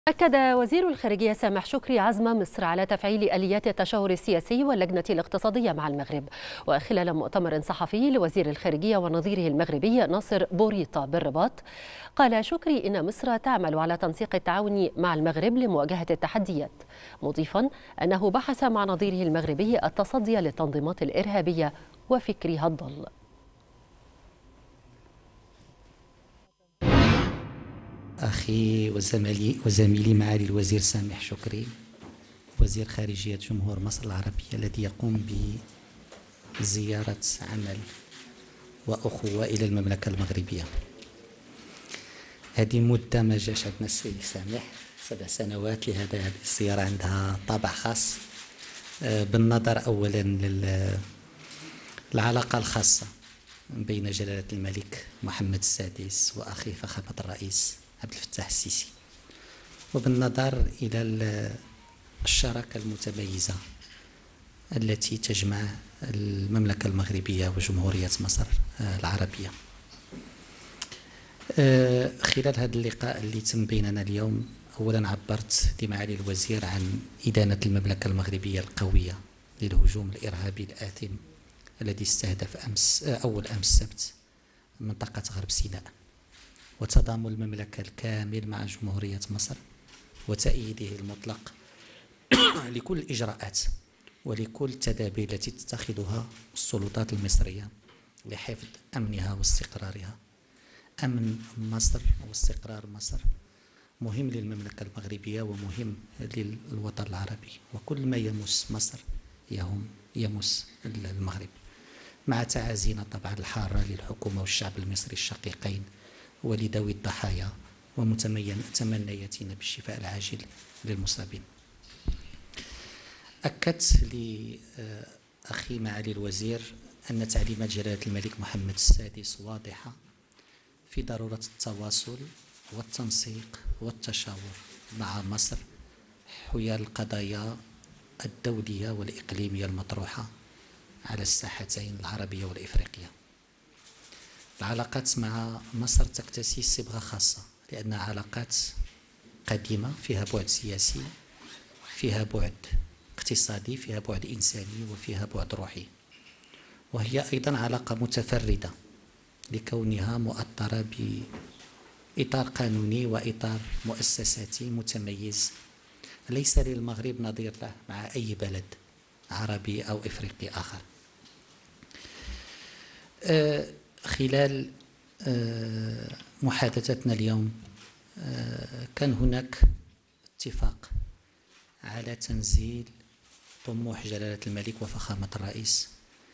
أكد وزير الخارجية سامح شكري عزم مصر على تفعيل آليات التشاور السياسي واللجنة الاقتصادية مع المغرب. وخلال مؤتمر صحفي لوزير الخارجية ونظيره المغربي ناصر بوريطة بالرباط، قال شكري إن مصر تعمل على تنسيق التعاون مع المغرب لمواجهة التحديات، مضيفا أنه بحث مع نظيره المغربي التصدي للتنظيمات الإرهابية وفكرها الضال. أخي وزميلي معالي الوزير سامح شكري وزير خارجية جمهور مصر العربية الذي يقوم بزيارة عمل وأخوة إلى المملكة المغربية. هذه مدة ما جاش عندنا السيد سامح 7 سنوات، لهذا هذه الزيارة عندها طابع خاص، بالنظر أولا للعلاقة الخاصة بين جلالة الملك محمد السادس وأخيه فخامة الرئيس عبد الفتاح السيسي، وبالنظر إلى الشراكة المتميزة التي تجمع المملكة المغربية وجمهورية مصر العربية. خلال هذا اللقاء اللي تم بيننا اليوم، أولا عبرت لمعالي الوزير عن إدانة المملكة المغربية القوية للهجوم الإرهابي الآثم الذي استهدف أول أمس السبت منطقة غرب سيناء، وتضامن المملكة الكامل مع جمهورية مصر وتأييده المطلق لكل الإجراءات ولكل التدابير التي تتخذها السلطات المصرية لحفظ أمنها واستقرارها. أمن مصر واستقرار مصر مهم للمملكة المغربية ومهم للوطن العربي، وكل ما يمس مصر يمس المغرب، مع تعازينا طبعا الحارة للحكومة والشعب المصري الشقيقين ولذوي الضحايا ومتمنياتنا بالشفاء العاجل للمصابين. أكدت لأخي معالي الوزير أن تعليمات جلالة الملك محمد السادس واضحة في ضرورة التواصل والتنسيق والتشاور مع مصر حيال القضايا الدولية والإقليمية المطروحة على الساحتين العربية والإفريقية. العلاقات مع مصر تكتسي صبغة خاصة لأنها علاقات قديمة، فيها بعد سياسي، فيها بعد اقتصادي، فيها بعد إنساني، وفيها بعد روحي، وهي أيضا علاقة متفردة لكونها مؤطرة بإطار قانوني وإطار مؤسساتي متميز ليس للمغرب نظير له مع أي بلد عربي أو إفريقي آخر. خلال محادثتنا اليوم كان هناك اتفاق على تنزيل طموح جلالة الملك وفخامة الرئيس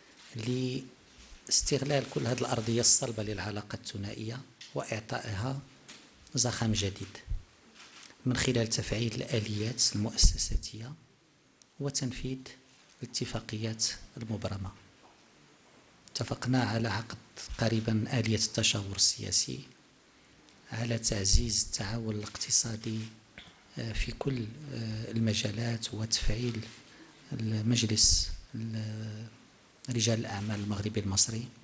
لاستغلال كل هذه الأرضية الصلبة للعلاقة الثنائية وإعطائها زخم جديد من خلال تفعيل الآليات المؤسساتية وتنفيذ الاتفاقيات المبرمة. اتفقنا على عقد قريبا آلية التشاور السياسي، على تعزيز التعاون الاقتصادي في كل المجالات، وتفعيل المجلس رجال الأعمال المغربي المصري